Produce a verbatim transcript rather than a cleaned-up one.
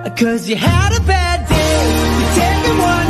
Cause you had a bad day, you're taking one